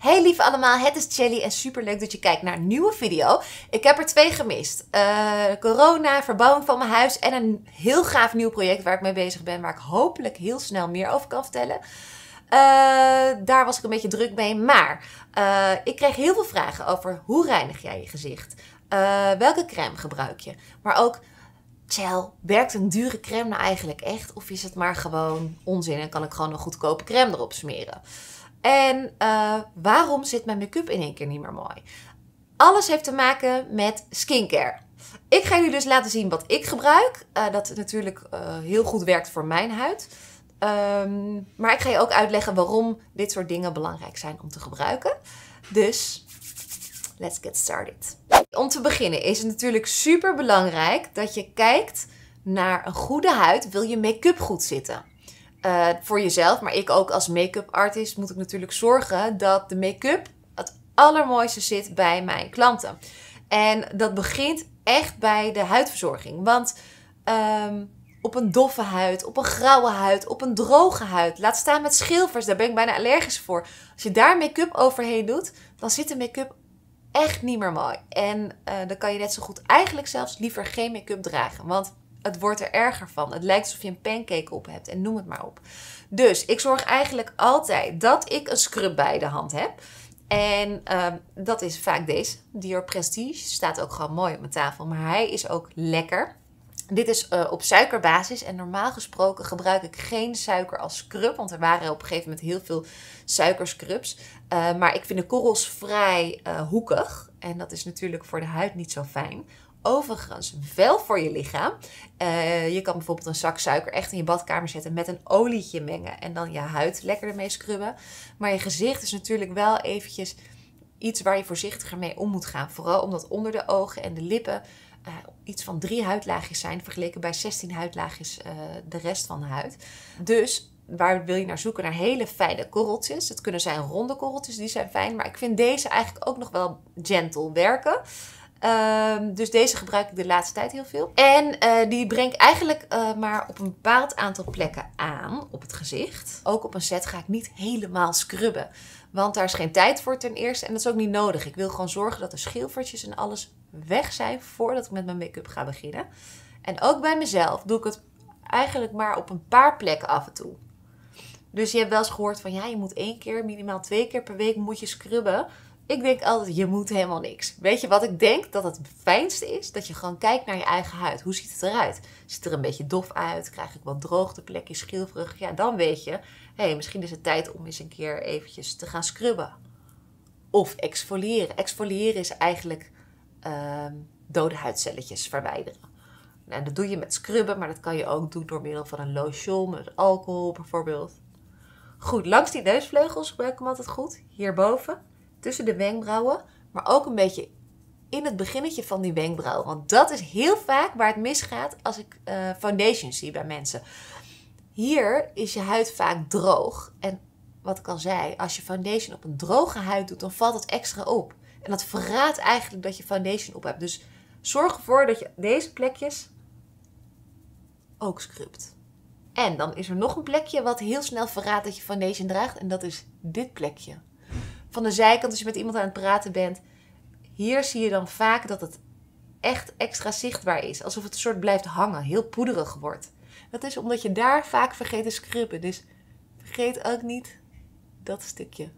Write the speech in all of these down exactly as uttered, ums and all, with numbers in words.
Hey lieve allemaal, het is Chelly en super leuk dat je kijkt naar een nieuwe video. Ik heb er twee gemist. Uh, corona, verbouwing van mijn huis en een heel gaaf nieuw project waar ik mee bezig ben. Waar ik hopelijk heel snel meer over kan vertellen. Uh, daar was ik een beetje druk mee. Maar uh, ik kreeg heel veel vragen over hoe reinig jij je gezicht? Uh, welke crème gebruik je? Maar ook, Chel, werkt een dure crème nou eigenlijk echt? Of is het maar gewoon onzin en kan ik gewoon een goedkope crème erop smeren? En uh, waarom zit mijn make-up in één keer niet meer mooi? Alles heeft te maken met skincare. Ik ga jullie dus laten zien wat ik gebruik. Uh, dat natuurlijk uh, heel goed werkt voor mijn huid. Um, maar ik ga je ook uitleggen waarom dit soort dingen belangrijk zijn om te gebruiken. Dus, let's get started. Om te beginnen is het natuurlijk super belangrijk dat je kijkt naar een goede huid. Wil je make-up goed zitten? Uh, voor jezelf, maar ik ook als make-up artist moet ik natuurlijk zorgen dat de make-up het allermooiste zit bij mijn klanten. En dat begint echt bij de huidverzorging. Want um, op een doffe huid, op een grauwe huid, op een droge huid, laat staan met schilfers, daar ben ik bijna allergisch voor. Als je daar make-up overheen doet, dan zit de make-up echt niet meer mooi. En uh, dan kan je net zo goed eigenlijk zelfs liever geen make-up dragen. Want het wordt er erger van. Het lijkt alsof je een pancake op hebt en noem het maar op. Dus ik zorg eigenlijk altijd dat ik een scrub bij de hand heb. En uh, dat is vaak deze. Dior Prestige. Staat ook gewoon mooi op mijn tafel. Maar hij is ook lekker. Dit is uh, op suikerbasis. En normaal gesproken gebruik ik geen suiker als scrub. Want er waren op een gegeven moment heel veel suikerscrubs. Uh, maar ik vind de korrels vrij uh, hoekig. En dat is natuurlijk voor de huid niet zo fijn. Overigens wel voor je lichaam. Uh, je kan bijvoorbeeld een zak suiker echt in je badkamer zetten met een olietje mengen. En dan je huid lekker ermee scrubben. Maar je gezicht is natuurlijk wel eventjes iets waar je voorzichtiger mee om moet gaan. Vooral omdat onder de ogen en de lippen uh, iets van drie huidlaagjes zijn. Vergeleken bij zestien huidlaagjes uh, de rest van de huid. Dus waar wil je naar zoeken? Naar hele fijne korreltjes. Het kunnen zijn ronde korreltjes, die zijn fijn. Maar ik vind deze eigenlijk ook nog wel gentle werken. Um, dus deze gebruik ik de laatste tijd heel veel. En uh, die breng ik eigenlijk uh, maar op een bepaald aantal plekken aan op het gezicht. Ook op een set ga ik niet helemaal scrubben. Want daar is geen tijd voor ten eerste. En dat is ook niet nodig. Ik wil gewoon zorgen dat de schilfertjes en alles weg zijn voordat ik met mijn make-up ga beginnen. En ook bij mezelf doe ik het eigenlijk maar op een paar plekken af en toe. Dus je hebt wel eens gehoord van ja, je moet één keer, minimaal twee keer per week moet je scrubben. Ik denk altijd, je moet helemaal niks. Weet je wat ik denk dat het fijnste is? Dat je gewoon kijkt naar je eigen huid. Hoe ziet het eruit? Ziet er een beetje dof uit? Krijg ik wat droogteplekjes, schilferig? Ja, dan weet je, hé, hey, misschien is het tijd om eens een keer eventjes te gaan scrubben. Of exfoliëren. Exfoliëren is eigenlijk uh, dode huidcelletjes verwijderen. Nou, dat doe je met scrubben, maar dat kan je ook doen door middel van een lotion, met alcohol bijvoorbeeld. Goed, langs die neusvleugels gebruik ik hem altijd goed. Hierboven. Tussen de wenkbrauwen, maar ook een beetje in het beginnetje van die wenkbrauwen. Want dat is heel vaak waar het misgaat als ik uh, foundation zie bij mensen. Hier is je huid vaak droog. En wat ik al zei, als je foundation op een droge huid doet, dan valt het extra op. En dat verraadt eigenlijk dat je foundation op hebt. Dus zorg ervoor dat je deze plekjes ook scrubt. En dan is er nog een plekje wat heel snel verraadt dat je foundation draagt. En dat is dit plekje. Van de zijkant, als je met iemand aan het praten bent. Hier zie je dan vaak dat het echt extra zichtbaar is. Alsof het een soort blijft hangen. Heel poederig wordt. Dat is omdat je daar vaak vergeet te scrubben. Dus vergeet ook niet dat stukje.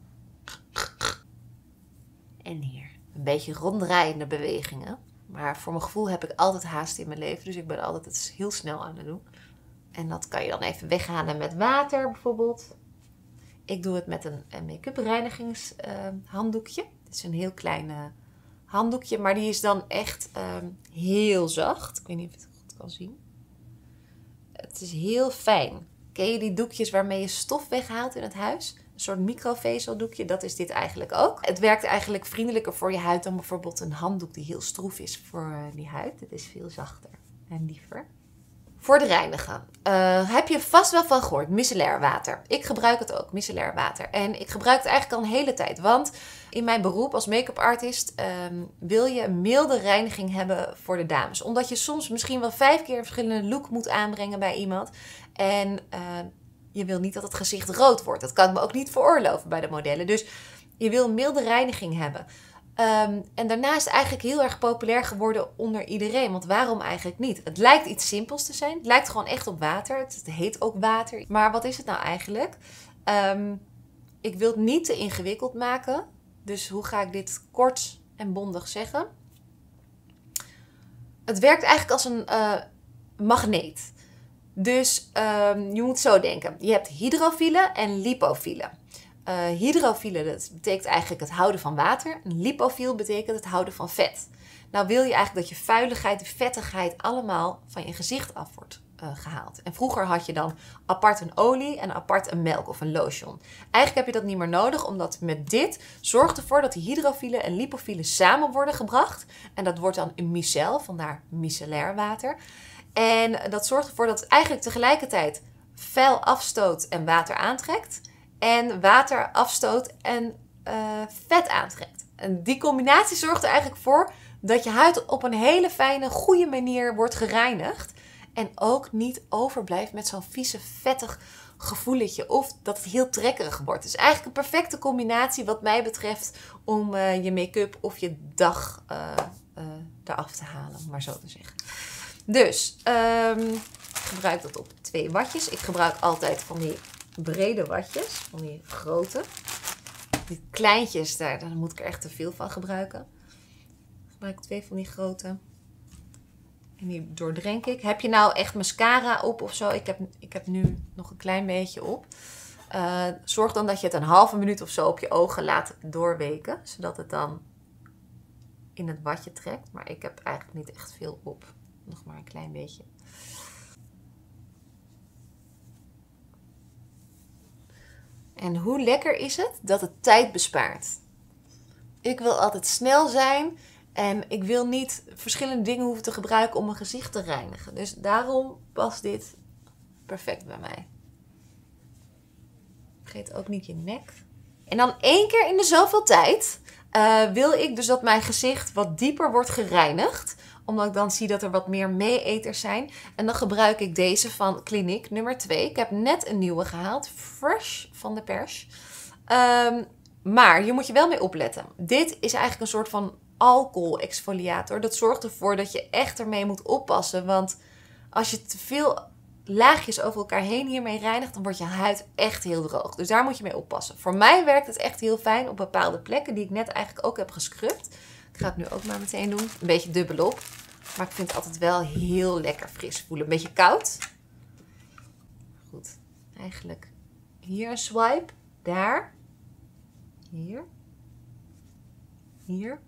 En hier. Een beetje ronddraaiende bewegingen. Maar voor mijn gevoel heb ik altijd haast in mijn leven. Dus ik ben altijd het heel snel aan het doen. En dat kan je dan even weghalen met water bijvoorbeeld. Ik doe het met een, een make-up reinigingshanddoekje. Uh, het is een heel klein uh, handdoekje, maar die is dan echt um, heel zacht. Ik weet niet of je het goed kan zien. Het is heel fijn. Ken je die doekjes waarmee je stof weghaalt in het huis? Een soort microvezeldoekje, dat is dit eigenlijk ook. Het werkt eigenlijk vriendelijker voor je huid dan bijvoorbeeld een handdoek die heel stroef is voor uh, die huid. Het is veel zachter en liever. Voor de reinigen. Uh, heb je vast wel van gehoord. Micellair water. Ik gebruik het ook. Micellair water. En ik gebruik het eigenlijk al een hele tijd. Want in mijn beroep als make-up artist um, wil je een milde reiniging hebben voor de dames. Omdat je soms misschien wel vijf keer een verschillende look moet aanbrengen bij iemand. En uh, je wil niet dat het gezicht rood wordt. Dat kan ik me ook niet veroorloven bij de modellen. Dus Je wil een milde reiniging hebben. Um, en daarna is het eigenlijk heel erg populair geworden onder iedereen. Want waarom eigenlijk niet? Het lijkt iets simpels te zijn. Het lijkt gewoon echt op water. Het heet ook water. Maar wat is het nou eigenlijk? Um, ik wil het niet te ingewikkeld maken. Dus hoe ga ik dit kort en bondig zeggen? Het werkt eigenlijk als een uh, magneet. Dus um, je moet zo denken. Je hebt hydrofielen en lipofielen. Uh, hydrofielen, dat betekent eigenlijk het houden van water. En lipofiel betekent het houden van vet. Nou wil je eigenlijk dat je vuiligheid, de vettigheid allemaal van je gezicht af wordt uh, gehaald. En vroeger had je dan apart een olie en apart een melk of een lotion. Eigenlijk heb je dat niet meer nodig, omdat met dit zorgt ervoor dat die hydrofielen en lipofielen samen worden gebracht. En dat wordt dan een micel, vandaar micellair water. En dat zorgt ervoor dat het eigenlijk tegelijkertijd vuil afstoot en water aantrekt. En water afstoot en uh, vet aantrekt. En die combinatie zorgt er eigenlijk voor dat je huid op een hele fijne, goede manier wordt gereinigd. En ook niet overblijft met zo'n vieze, vettig gevoeletje. Of dat het heel trekkerig wordt. Dus eigenlijk een perfecte combinatie wat mij betreft om uh, je make-up of je dag uh, uh, eraf te halen. Om maar zo te zeggen. Dus um, ik gebruik dat op twee watjes. Ik gebruik altijd van die brede watjes, van die grote. Die kleintjes, daar, daar moet ik er echt te veel van gebruiken. Ik gebruik twee van die grote. En die doordrenk ik. Heb je nou echt mascara op of zo? Ik heb, ik heb nu nog een klein beetje op. Uh, zorg dan dat je het een halve minuut of zo op je ogen laat doorweken. Zodat het dan in het watje trekt. Maar ik heb eigenlijk niet echt veel op. Nog maar een klein beetje. En hoe lekker is het dat het tijd bespaart. Ik wil altijd snel zijn en ik wil niet verschillende dingen hoeven te gebruiken om mijn gezicht te reinigen. Dus daarom past dit perfect bij mij. Vergeet ook niet je nek. En dan één keer in de zoveel tijd uh, wil ik dus dat mijn gezicht wat dieper wordt gereinigd. Omdat ik dan zie dat er wat meer mee-eters zijn. En dan gebruik ik deze van Clinique nummer twee. Ik heb net een nieuwe gehaald. Fresh van de pers. Um, maar je moet je wel mee opletten. Dit is eigenlijk een soort van alcohol-exfoliator. Dat zorgt ervoor dat je echt ermee moet oppassen. Want als je te veel laagjes over elkaar heen hiermee reinigt, dan wordt je huid echt heel droog. Dus daar moet je mee oppassen. Voor mij werkt het echt heel fijn op bepaalde plekken die ik net eigenlijk ook heb gescrubt. Ik ga het nu ook maar meteen doen. Een beetje dubbelop. Maar ik vind het altijd wel heel lekker fris voelen. Een beetje koud. Goed. Eigenlijk hier een swipe. Daar. Hier. Hier.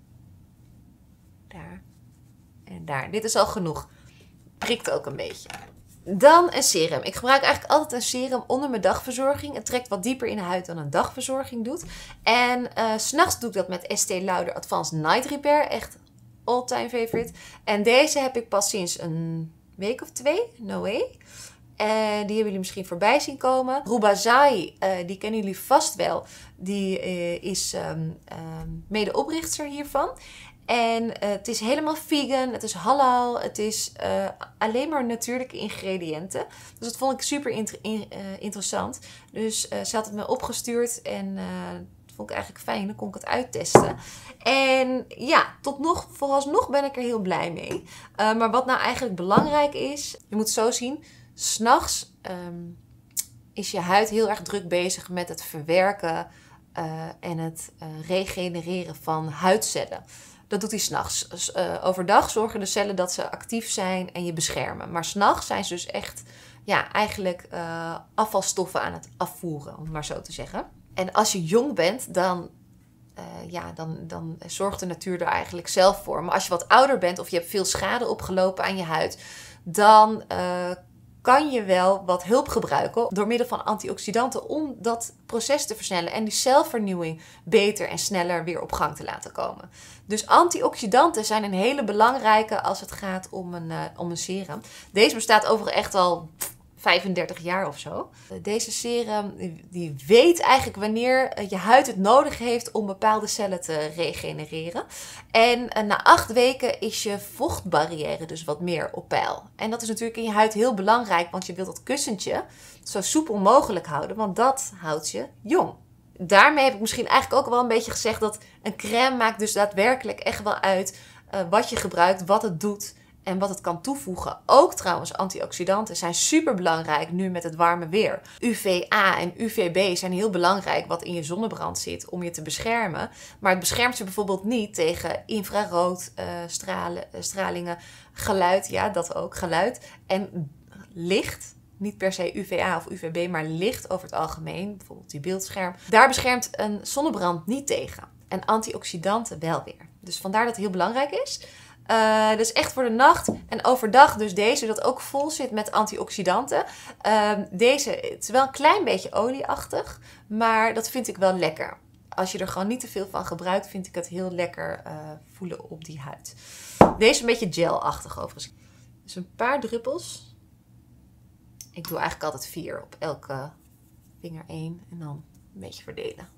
Daar. En daar. Dit is al genoeg. Prikt ook een beetje. Dan een serum. Ik gebruik eigenlijk altijd een serum onder mijn dagverzorging. Het trekt wat dieper in de huid dan een dagverzorging doet. En uh, 's nachts doe ik dat met Estée Lauder Advanced Night Repair. Echt all-time favorite. En deze heb ik pas sinds een week of twee. No way. Uh, die hebben jullie misschien voorbij zien komen. Rubazai, uh, die kennen jullie vast wel. Die uh, is um, um, medeoprichter hiervan. En uh, het is helemaal vegan, het is halal, het is uh, alleen maar natuurlijke ingrediënten. Dus dat vond ik super int in, uh, interessant. Dus uh, ze had het me opgestuurd en uh, dat vond ik eigenlijk fijn. Dan kon ik het uittesten. En ja, tot nog, vooralsnog ben ik er heel blij mee. Uh, maar wat nou eigenlijk belangrijk is, je moet het zo zien. 's Nachts um, is je huid heel erg druk bezig met het verwerken uh, en het uh, regenereren van huidcellen. Dat doet hij 's nachts. Dus, uh, overdag zorgen de cellen dat ze actief zijn en je beschermen. Maar 's nachts zijn ze dus echt ja, eigenlijk uh, afvalstoffen aan het afvoeren, om het maar zo te zeggen. En als je jong bent, dan, uh, ja, dan, dan zorgt de natuur er eigenlijk zelf voor. Maar als je wat ouder bent of je hebt veel schade opgelopen aan je huid, dan uh, kan je wel wat hulp gebruiken door middel van antioxidanten om dat proces te versnellen en die celvernieuwing beter en sneller weer op gang te laten komen. Dus antioxidanten zijn een hele belangrijke als het gaat om een, uh, om een serum. Deze bestaat overigens echt al vijfendertig jaar of zo. Deze serum die weet eigenlijk wanneer je huid het nodig heeft om bepaalde cellen te regenereren. En na acht weken is je vochtbarrière dus wat meer op peil. En dat is natuurlijk in je huid heel belangrijk, want je wilt dat kussentje zo soepel mogelijk houden, want dat houdt je jong. daarmee heb ik misschien eigenlijk ook wel een beetje gezegd dat een crème maakt dus daadwerkelijk echt wel uit uh, wat je gebruikt, wat het doet en wat het kan toevoegen. Ook trouwens, antioxidanten zijn super belangrijk nu met het warme weer. U V A en U V B zijn heel belangrijk wat in je zonnebrand zit om je te beschermen. Maar het beschermt je bijvoorbeeld niet tegen infrarood uh, stralen, uh, stralingen, geluid, ja dat ook, geluid en licht. Niet per se U V A of U V B, maar licht over het algemeen. Bijvoorbeeld die beeldscherm. Daar beschermt een zonnebrand niet tegen. En antioxidanten wel weer. Dus vandaar dat het heel belangrijk is. Uh, dus echt voor de nacht en overdag dus deze, dat ook vol zit met antioxidanten. Uh, deze, het is wel een klein beetje olieachtig, maar dat vind ik wel lekker. Als je er gewoon niet te veel van gebruikt, vind ik het heel lekker uh, voelen op die huid. Deze is een beetje gelachtig overigens. Dus een paar druppels. Ik doe eigenlijk altijd vier op elke vinger één en dan een beetje verdelen.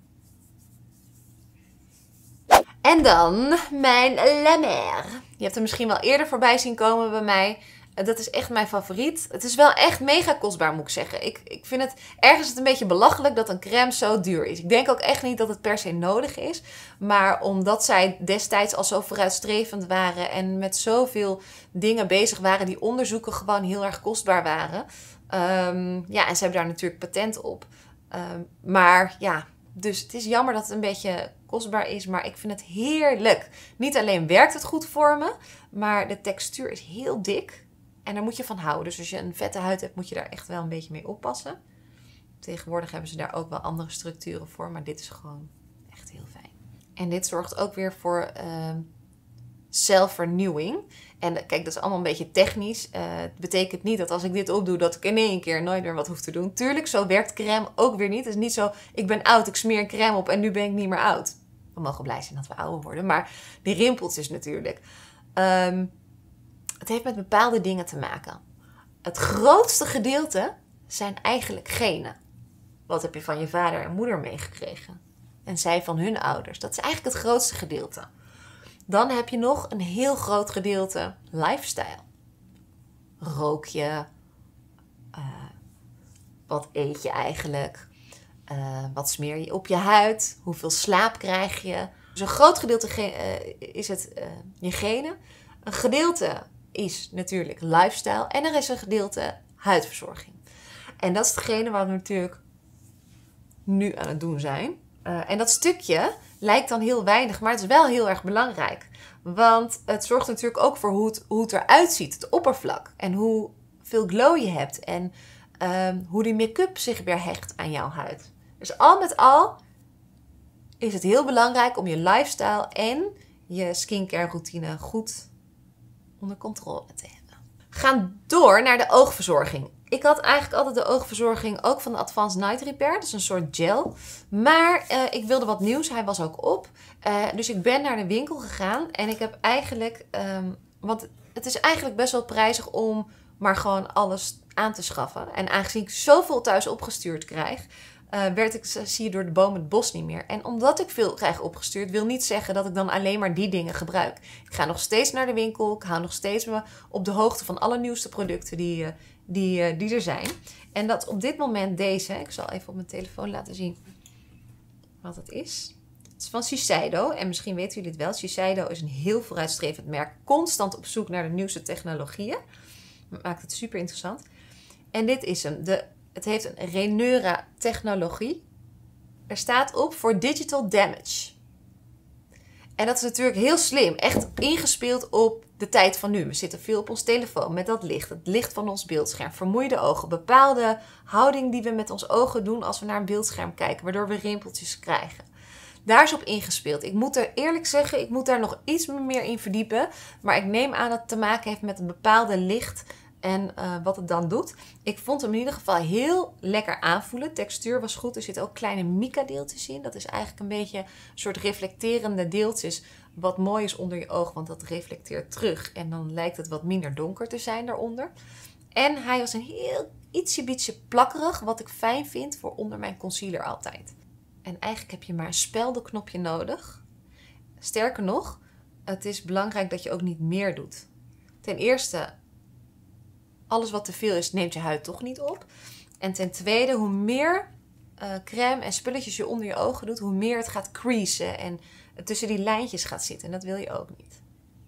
En dan mijn La Mer. Je hebt hem misschien wel eerder voorbij zien komen bij mij. Dat is echt mijn favoriet. Het is wel echt mega kostbaar, moet ik zeggen. Ik, ik vind het ergens het een beetje belachelijk dat een crème zo duur is. Ik denk ook echt niet dat het per se nodig is. Maar omdat zij destijds al zo vooruitstrevend waren en met zoveel dingen bezig waren die onderzoeken gewoon heel erg kostbaar waren. Um, ja, en ze hebben daar natuurlijk patent op. Um, maar ja, dus het is jammer dat het een beetje kostbaar is, maar ik vind het heerlijk. Niet alleen werkt het goed voor me, maar de textuur is heel dik. En daar moet je van houden. Dus als je een vette huid hebt, moet je daar echt wel een beetje mee oppassen. Tegenwoordig hebben ze daar ook wel andere structuren voor, maar dit is gewoon echt heel fijn. En dit zorgt ook weer voor uh, zelfvernieuwing. En kijk, dat is allemaal een beetje technisch. Uh, het betekent niet dat als ik dit opdoe, dat ik in één keer nooit meer wat hoef te doen. Tuurlijk, zo werkt crème ook weer niet. Het is niet zo, ik ben oud, ik smeer een crème op en nu ben ik niet meer oud. We mogen blij zijn dat we ouder worden. Maar die rimpeltjes natuurlijk. Um, het heeft met bepaalde dingen te maken. Het grootste gedeelte zijn eigenlijk genen. Wat heb je van je vader en moeder meegekregen? En zij van hun ouders. Dat is eigenlijk het grootste gedeelte. Dan heb je nog een heel groot gedeelte lifestyle. Rook je? Uh, wat eet je eigenlijk? Uh, wat smeer je op je huid? Hoeveel slaap krijg je? Dus een groot gedeelte uh, is het uh, je genen. Een gedeelte is natuurlijk lifestyle. En er is een gedeelte huidverzorging. En dat is hetgene wat we natuurlijk nu aan het doen zijn. Uh, en dat stukje lijkt dan heel weinig, maar het is wel heel erg belangrijk. Want het zorgt natuurlijk ook voor hoe het, hoe het eruit ziet, het oppervlak. En hoeveel glow je hebt. En um, hoe die make-up zich weer hecht aan jouw huid. Dus al met al is het heel belangrijk om je lifestyle en je skincare routine goed onder controle te hebben. Gaan door naar de oogverzorging. Ik had eigenlijk altijd de oogverzorging ook van de Advanced Night Repair. Dat is een soort gel. Maar uh, ik wilde wat nieuws. Hij was ook op. Uh, dus ik ben naar de winkel gegaan. En ik heb eigenlijk... Um, want het is eigenlijk best wel prijzig om maar gewoon alles aan te schaffen. En aangezien ik zoveel thuis opgestuurd krijg... Uh, werd ik, zie je door de boom het bos niet meer. En omdat ik veel krijg opgestuurd, wil niet zeggen dat ik dan alleen maar die dingen gebruik. Ik ga nog steeds naar de winkel. Ik hou nog steeds me op de hoogte van alle nieuwste producten die, uh, die, uh, die er zijn. En dat op dit moment deze, ik zal even op mijn telefoon laten zien wat het is. Het is van Shiseido. En misschien weten jullie het wel. Shiseido is een heel vooruitstrevend merk. Constant op zoek naar de nieuwste technologieën. Dat maakt het super interessant. En dit is hem. De Het heeft een Reneura technologie. Er staat op voor digital damage. En dat is natuurlijk heel slim. Echt ingespeeld op de tijd van nu. We zitten veel op ons telefoon met dat licht. Het licht van ons beeldscherm. Vermoeide ogen. Bepaalde houding die we met ons ogen doen als we naar een beeldscherm kijken. Waardoor we rimpeltjes krijgen. Daar is op ingespeeld. Ik moet er eerlijk zeggen, ik moet daar nog iets meer in verdiepen. Maar ik neem aan dat het te maken heeft met een bepaalde licht... En uh, wat het dan doet. Ik vond hem in ieder geval heel lekker aanvoelen. Textuur was goed. Er zitten ook kleine mica deeltjes in. Dat is eigenlijk een beetje een soort reflecterende deeltjes. Wat mooi is onder je oog. Want dat reflecteert terug. En dan lijkt het wat minder donker te zijn daaronder. En hij was een heel ietsje beetje plakkerig. Wat ik fijn vind voor onder mijn concealer altijd. En eigenlijk heb je maar een speldenknopje nodig. Sterker nog. Het is belangrijk dat je ook niet meer doet. Ten eerste... Alles wat te veel is, neemt je huid toch niet op. En ten tweede, hoe meer uh, crème en spulletjes je onder je ogen doet, hoe meer het gaat creasen en tussen die lijntjes gaat zitten. En dat wil je ook niet.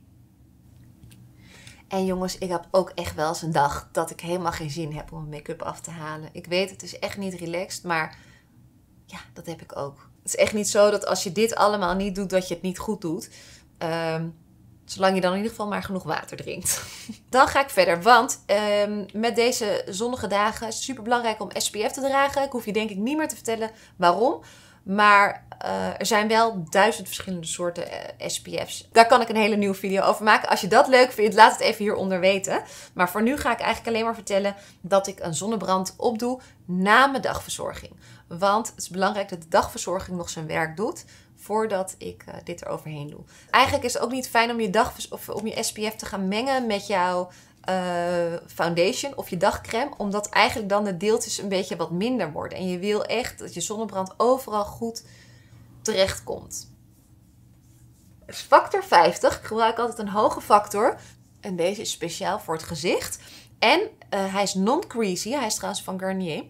En jongens, ik heb ook echt wel eens een dag dat ik helemaal geen zin heb om mijn make-up af te halen. Ik weet, het is echt niet relaxed, maar ja, dat heb ik ook. Het is echt niet zo dat als je dit allemaal niet doet, dat je het niet goed doet. Um, zolang je dan in ieder geval maar genoeg water drinkt. Dan ga ik verder, want um, met deze zonnige dagen is het super belangrijk om S P F te dragen. Ik hoef je denk ik niet meer te vertellen waarom. Maar uh, er zijn wel duizend verschillende soorten uh, S P F's. Daar kan ik een hele nieuwe video over maken. Als je dat leuk vindt, laat het even hieronder weten. Maar voor nu ga ik eigenlijk alleen maar vertellen dat ik een zonnebrand opdoe na mijn dagverzorging. Want het is belangrijk dat de dagverzorging nog zijn werk doet voordat ik uh, dit eroverheen doe. Eigenlijk is het ook niet fijn om je, dag, of om je S P F te gaan mengen met jouw Uh, foundation of je dagcrème, omdat eigenlijk dan de deeltjes een beetje wat minder worden. En je wil echt dat je zonnebrand overal goed terecht komt. Factor vijftig. Ik gebruik altijd een hoge factor. En deze is speciaal voor het gezicht. En uh, hij is non-creasy. Hij is trouwens van Garnier.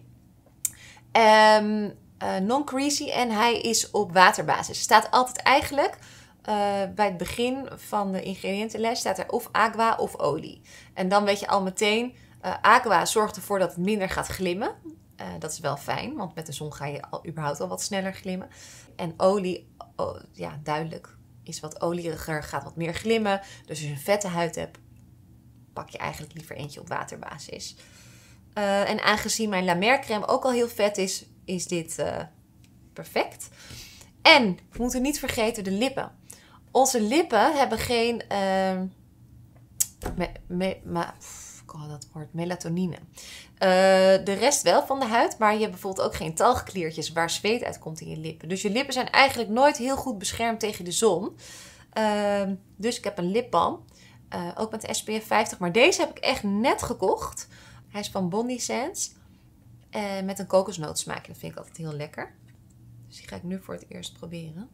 Um, uh, non-creasy en hij is op waterbasis. Er staat altijd eigenlijk Uh, bij het begin van de ingrediëntenlijst staat er of aqua of olie. En dan weet je al meteen, uh, aqua zorgt ervoor dat het minder gaat glimmen. Uh, dat is wel fijn, want met de zon ga je al, überhaupt al wat sneller glimmen. En olie, oh, ja duidelijk, is wat olieriger, gaat wat meer glimmen. Dus als je een vette huid hebt, pak je eigenlijk liever eentje op waterbasis. Uh, en aangezien mijn La Mer crème ook al heel vet is, is dit uh, perfect. En we moeten niet vergeten de lippen. Onze lippen hebben geen uh, me, me, ma, pff, ik had dat woord, melatonine. Uh, de rest wel van de huid, maar je hebt bijvoorbeeld ook geen talgkliertjes waar zweet uitkomt in je lippen. Dus je lippen zijn eigenlijk nooit heel goed beschermd tegen de zon. Uh, dus ik heb een lipbalm, uh, ook met de S P F vijftig, maar deze heb ik echt net gekocht. Hij is van Bondi Sands uh, met een kokosnootsmaakje. Dat vind ik altijd heel lekker. Dus die ga ik nu voor het eerst proberen.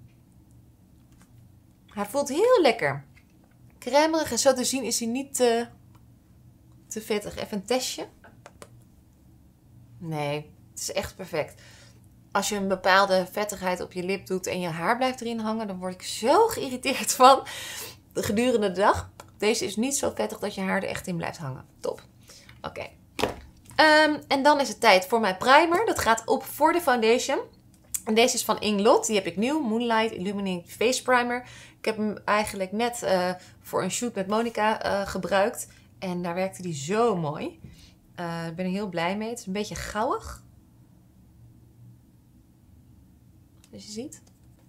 Hij voelt heel lekker. Crèmerig en zo te zien is hij niet te, te vettig. Even een testje. Nee, het is echt perfect. Als je een bepaalde vettigheid op je lip doet en je haar blijft erin hangen, dan word ik zo geïrriteerd van de gedurende de dag. Deze is niet zo vettig dat je haar er echt in blijft hangen. Top. Oké. Okay. Um, en dan is het tijd voor mijn primer. Dat gaat op voor de foundation. En deze is van Inglot. Die heb ik nieuw. Moonlight Illuminating Face Primer. Ik heb hem eigenlijk net uh, voor een shoot met Monica uh, gebruikt. En daar werkte die zo mooi. Uh, ik ben er heel blij mee. Het is een beetje gauwig. Dus je ziet.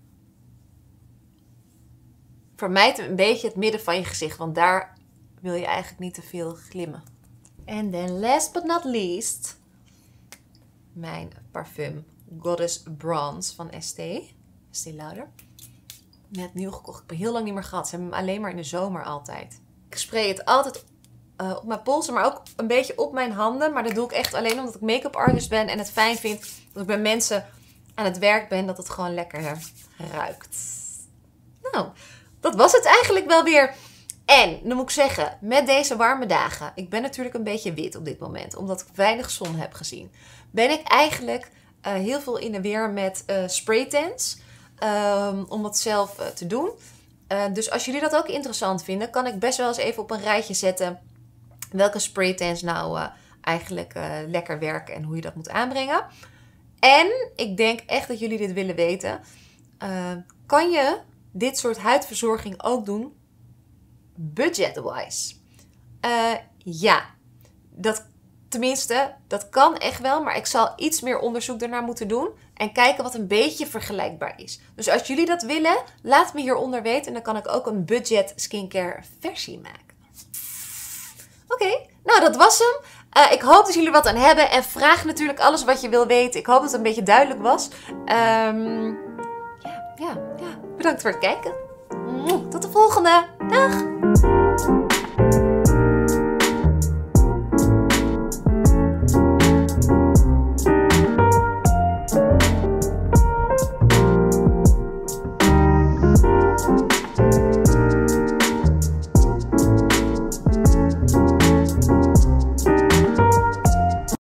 Vermijd een beetje het midden van je gezicht. Want daar wil je eigenlijk niet te veel glimmen. En then last but not least. Mijn parfum. Goddess Bronze van Estée. Estée Lauder. Net nieuw gekocht. Ik heb heel lang niet meer gehad. Ze hebben hem alleen maar in de zomer altijd. Ik spray het altijd uh, op mijn polsen, maar ook een beetje op mijn handen. Maar dat doe ik echt alleen omdat ik make-up artist ben en het fijn vind dat ik bij mensen aan het werk ben, dat het gewoon lekker ruikt. Nou, dat was het eigenlijk wel weer. En, dan moet ik zeggen, met deze warme dagen, ik ben natuurlijk een beetje wit op dit moment, omdat ik weinig zon heb gezien, ben ik eigenlijk uh, heel veel in de weer met uh, spraytans. Um, om dat zelf uh, te doen. Uh, dus als jullie dat ook interessant vinden, kan ik best wel eens even op een rijtje zetten welke spraytans nou uh, eigenlijk uh, lekker werken en hoe je dat moet aanbrengen. En ik denk echt dat jullie dit willen weten. Uh, kan je dit soort huidverzorging ook doen budget-wise? Uh, ja, dat Tenminste, dat kan echt wel, maar ik zal iets meer onderzoek daarnaar moeten doen en kijken wat een beetje vergelijkbaar is. Dus als jullie dat willen, laat me hieronder weten en dan kan ik ook een budget skincare versie maken. Oké, okay, nou dat was hem. Uh, ik hoop dat jullie wat aan hebben en vraag natuurlijk alles wat je wil weten. Ik hoop dat het een beetje duidelijk was. Um, ja, ja, ja, bedankt voor het kijken. Tot de volgende. Dag!